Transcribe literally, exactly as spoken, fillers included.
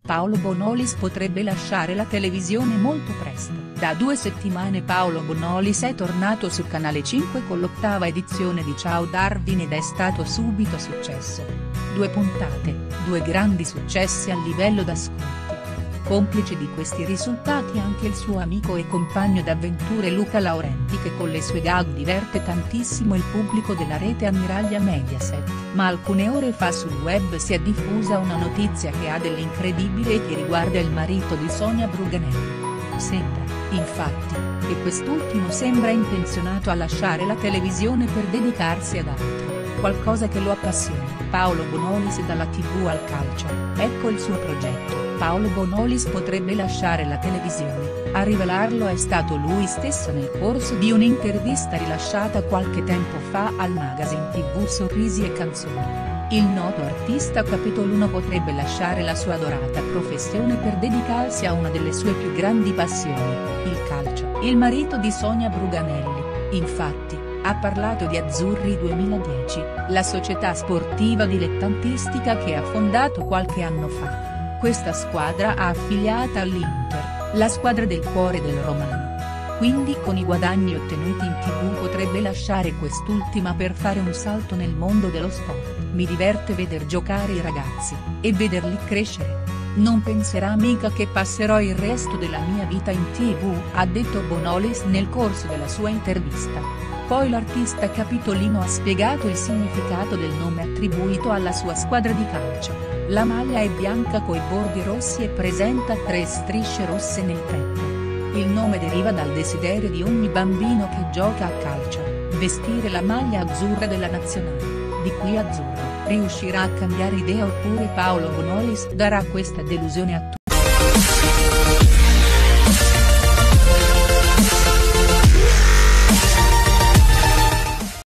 Paolo Bonolis potrebbe lasciare la televisione molto presto. Da due settimane Paolo Bonolis è tornato su Canale cinque con l'ottava edizione di Ciao Darwin ed è stato subito successo. Due puntate, due grandi successi a livello d'ascolti. Complice di questi risultati anche il suo amico e compagno d'avventure Luca Laurenti, che con le sue gag diverte tantissimo il pubblico della rete ammiraglia Mediaset. Ma alcune ore fa sul web si è diffusa una notizia che ha dell'incredibile e che riguarda il marito di Sonia Bruganelli. Sembra, infatti, che quest'ultimo sembra intenzionato a lasciare la televisione per dedicarsi ad altro, qualcosa che lo appassiona. Paolo Bonolis dalla tivù al calcio, ecco il suo progetto. Paolo Bonolis potrebbe lasciare la televisione, a rivelarlo è stato lui stesso nel corso di un'intervista rilasciata qualche tempo fa al magazine tivù Sorrisi e Canzoni. Il noto artista Capitolo uno potrebbe lasciare la sua adorata professione per dedicarsi a una delle sue più grandi passioni, il calcio. Il marito di Sonia Bruganelli, infatti, ha parlato di Azzurri duemiladieci, la società sportiva dilettantistica che ha fondato qualche anno fa. Questa squadra ha affiliata all'Inter, la squadra del cuore del romano. Quindi con i guadagni ottenuti in tivù potrebbe lasciare quest'ultima per fare un salto nel mondo dello sport. Mi diverte veder giocare i ragazzi, e vederli crescere. Non penserà mica che passerò il resto della mia vita in tivù, ha detto Bonolis nel corso della sua intervista. Poi l'artista capitolino ha spiegato il significato del nome attribuito alla sua squadra di calcio. La maglia è bianca coi bordi rossi e presenta tre strisce rosse nel petto. Il nome deriva dal desiderio di ogni bambino che gioca a calcio, vestire la maglia azzurra della nazionale. Di qui azzurro. Riuscirà a cambiare idea oppure Paolo Bonolis darà questa delusione a tutti?